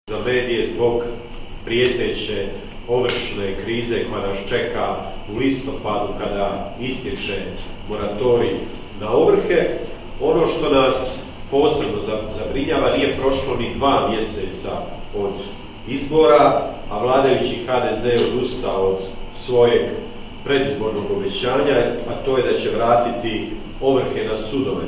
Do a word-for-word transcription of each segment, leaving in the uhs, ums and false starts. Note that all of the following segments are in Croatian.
Za medije zbog prijeteće ovršne krize koja nas čeka u listopadu kada istječe moratorij na ovrhe. Ono što nas posebno zabrinjava, nije prošlo ni dva mjeseca od izbora, a vladajući ha de ze odustao od svojeg predizbornog obećanja, a to je da će vratiti ovrhe na sudove.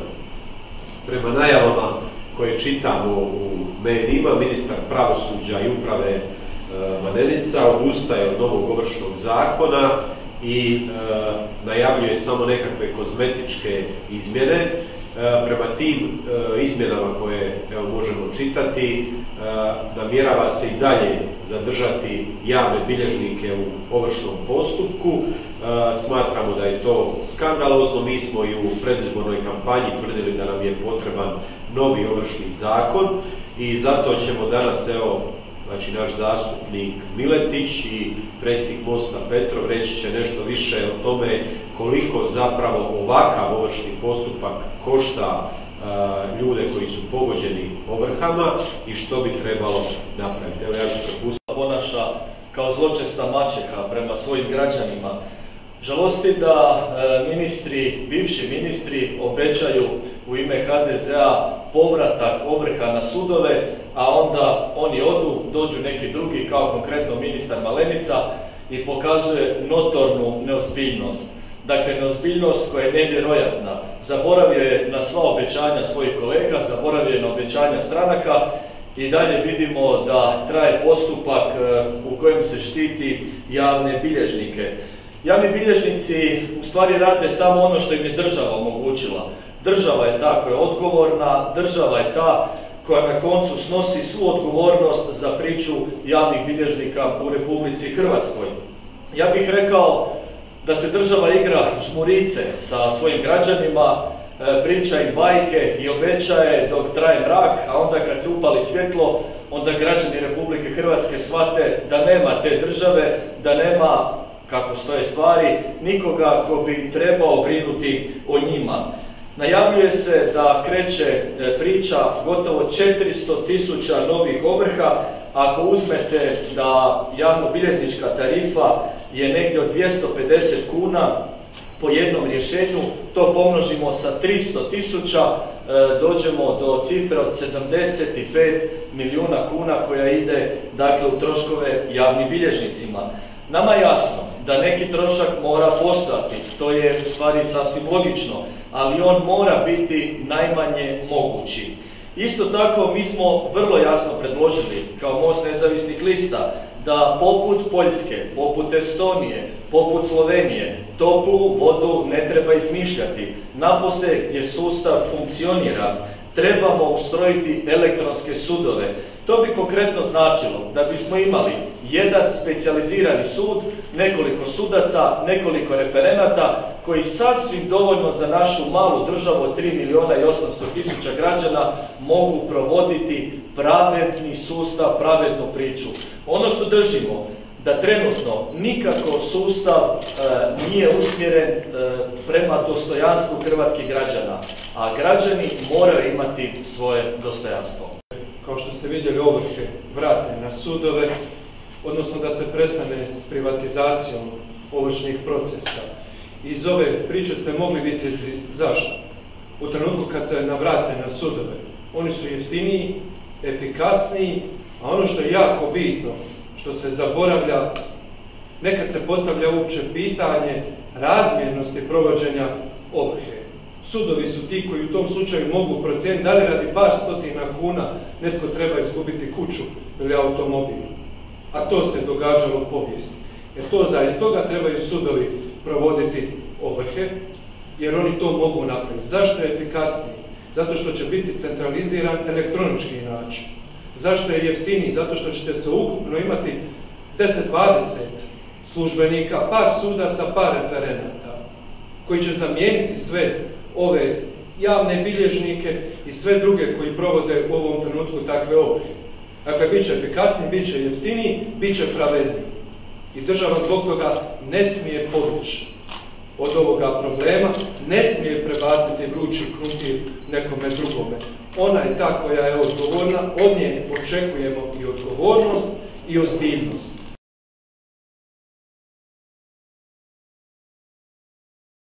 Prema najavama koje čitamo u medijima, ministar pravosuđa i uprave e, Miletić odustaje od novog ovršnog zakona i e, najavljuje samo nekakve kozmetičke izmjene. E, prema tim e, izmjenama koje evo, možemo čitati, e, namjerava se i dalje zadržati javne bilježnike u ovršnom postupku. E, smatramo da je to skandalozno. Mi smo i u predizbornoj kampanji tvrdili da nam je potreban novi ovršni zakon i zato ćemo danas, evo, znači naš zastupnik Miletić i predsjednik Mosta Petrov reći će nešto više o tome koliko zapravo ovakav ovršni postupak košta uh, ljude koji su pogođeni ovrhama i što bi trebalo napraviti. Evo ja ću prepustiti. Ponaša kao zločesta maćeha prema svojim građanima. Žalosti da e, ministri, bivši ministri obećaju u ime ha de zea povratak ovrha na sudove, a onda oni odu, dođu neki drugi, kao konkretno ministar Miletić, i pokazuje notornu neozbiljnost. Dakle, neozbiljnost koja je nevjerojatna. Zaboravio je na sva obećanja svojih kolega, zaboravio je na obećanja stranaka i dalje vidimo da traje postupak e, u kojem se štiti javne bilježnike. Javni bilježnici u stvari rade samo ono što im je država omogućila. Država je ta koja je odgovorna, država je ta koja na koncu snosi svu odgovornost za priču javnih bilježnika u Republici Hrvatskoj. Ja bih rekao da se država igra žmurice sa svojim građanima, priča im bajke i obećaje dok traje mrak, a onda kad se upali svjetlo, onda građani Republike Hrvatske shvate da nema te države, da nema, kako stoje stvari, nikoga ko bi trebao brinuti o njima. Najavljuje se da kreće priča gotovo četiristo tisuća novih ovrha. Ako uzmete da javnobilježnička tarifa je negdje od dvjesto pedeset kuna po jednom rješenju, to pomnožimo sa tristo tisuća, dođemo do cifre od sedamdeset pet milijuna kuna koja ide, dakle, u troškove javnim bilježnicima. Nama je jasno da neki trošak mora postojati, to je u stvari sasvim logično, ali on mora biti najmanje mogući. Isto tako, mi smo vrlo jasno predložili kao Most nezavisnih lista da poput Poljske, poput Estonije, poput Slovenije, toplu vodu ne treba izmišljati. Napose gdje sustav funkcionira, trebamo ustrojiti elektronske sudove. To bi konkretno značilo da bismo imali jedan specijalizirani sud, nekoliko sudaca, nekoliko referenata koji sasvim dovoljno za našu malu državu od tri milijuna i osamsto tisuća građana mogu provoditi pravedni sustav, pravednu priču. Ono što držimo da trenutno nikako sustav e, nije usmjeren e, prema dostojanstvu hrvatskih građana, a građani moraju imati svoje dostojanstvo. Kao što ste vidjeli, ovrhe vrate na sudove, odnosno da se prestane s privatizacijom ovršnih procesa. Iz ove priče ste mogli vidjeti zašto. U trenutku kad se navrate na sudove, oni su jeftiniji, efikasniji, a ono što je jako bitno, što se zaboravlja, nekad se postavlja uopće pitanje razmjernosti provođenja ovrhe. Sudovi su ti koji u tom slučaju mogu procijeniti da li radi par stotina kuna netko treba izgubiti kuću ili automobil. A to se događalo u povijesti. Jer to, za toga trebaju sudovi provoditi ovrhe, jer oni to mogu napraviti. Zašto je efikasniji? Zato što će biti centraliziran elektronički način. Zašto je jeftiniji? Zato što ćete se ukupno imati deset dvadeset službenika, par sudaca, par referenata, koji će zamijeniti sve ove javne bilježnike i sve druge koji provode u ovom trenutku takve ovrhe. Dakle, bit će efikasniji, bit će jeftiniji, bit će pravedniji. I država zbog toga ne smije povući od ovoga problema, ne smije prebaciti vrući krumpir nekome drugome. ona je ta koja je odgovorna, od nje očekujemo i odgovornost i ozbiljnost.